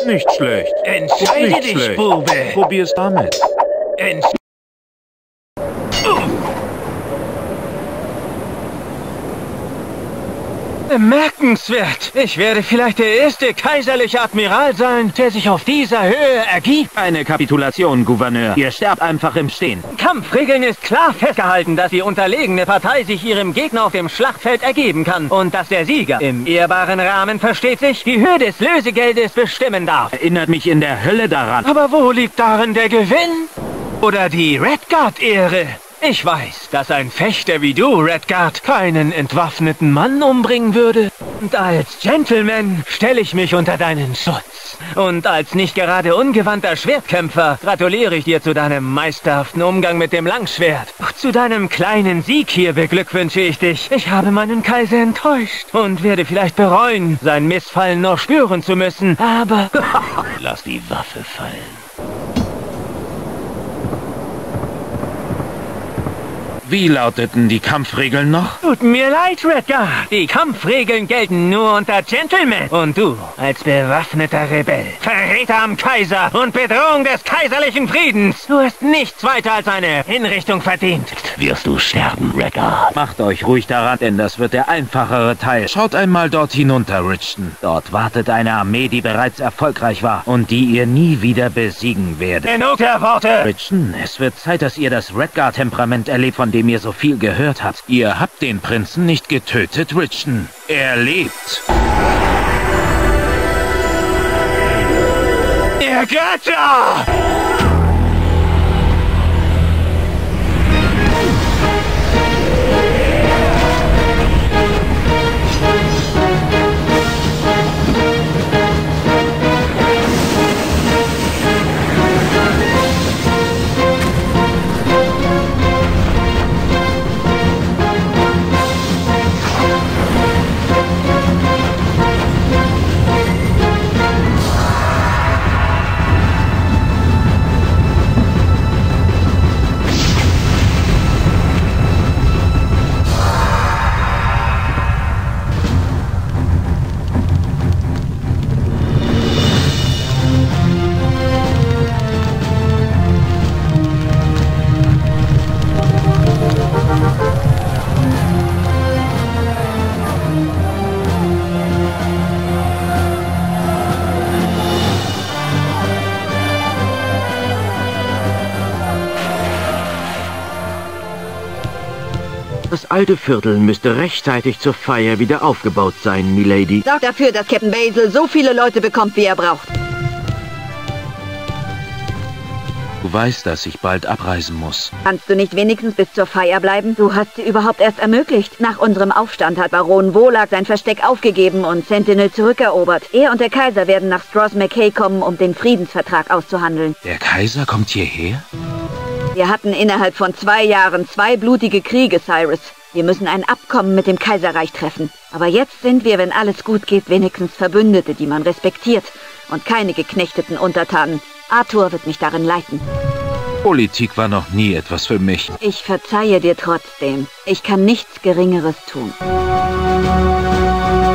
Nicht schlecht. Entscheide dich, schlecht. Bube. Probier's damit. Bemerkenswert. Ich werde vielleicht der erste kaiserliche Admiral sein, der sich auf dieser Höhe ergibt. Eine Kapitulation, Gouverneur. Ihr sterbt einfach im Stehen. Kampfregeln ist klar festgehalten, dass die unterlegene Partei sich ihrem Gegner auf dem Schlachtfeld ergeben kann und dass der Sieger im ehrbaren Rahmen, versteht sich, die Höhe des Lösegeldes bestimmen darf. Erinnert mich in der Hölle daran. Aber wo liegt darin der Gewinn? Oder die Redguard-Ehre? Ich weiß, dass ein Fechter wie du, Redguard, keinen entwaffneten Mann umbringen würde. Und als Gentleman stelle ich mich unter deinen Schutz. Und als nicht gerade ungewandter Schwertkämpfer gratuliere ich dir zu deinem meisterhaften Umgang mit dem Langschwert. Zu deinem kleinen Sieg hier beglückwünsche ich dich. Ich habe meinen Kaiser enttäuscht und werde vielleicht bereuen, sein Missfallen noch spüren zu müssen. Aber Lass die Waffe fallen. Wie lauteten die Kampfregeln noch? tut mir leid, Redguard. Die Kampfregeln gelten nur unter Gentlemen. Und du, als bewaffneter Rebell, Verräter am Kaiser und Bedrohung des kaiserlichen Friedens, du hast nichts weiter als eine Hinrichtung verdient. Wirst du sterben, Redguard. Macht euch ruhig daran, denn das wird der einfachere Teil. Schaut einmal dort hinunter, Richton. Dort wartet eine Armee, die bereits erfolgreich war und die ihr nie wieder besiegen werdet. Genug der Worte! Richton, es wird Zeit, dass ihr das Redguard-Temperament erlebt, von dem ihr so viel gehört habt. Ihr habt den Prinzen nicht getötet, Richton. Er lebt. Ihr Götter! Das alte Viertel müsste rechtzeitig zur Feier wieder aufgebaut sein, Milady. Sorgt dafür, dass Captain Basil so viele Leute bekommt, wie er braucht. Du weißt, dass ich bald abreisen muss. Kannst du nicht wenigstens bis zur Feier bleiben? Du hast sie überhaupt erst ermöglicht. Nach unserem Aufstand hat Baron Volak sein Versteck aufgegeben und Sentinel zurückerobert. Er und der Kaiser werden nach Stross McKay kommen, um den Friedensvertrag auszuhandeln. Der Kaiser kommt hierher? Wir hatten innerhalb von 2 Jahren 2 blutige Kriege, Cyrus. Wir müssen ein Abkommen mit dem Kaiserreich treffen. Aber jetzt sind wir, wenn alles gut geht, wenigstens Verbündete, die man respektiert. Und keine geknechteten Untertanen. Arthur wird mich darin leiten. Politik war noch nie etwas für mich. Ich verzeihe dir trotzdem. Ich kann nichts Geringeres tun.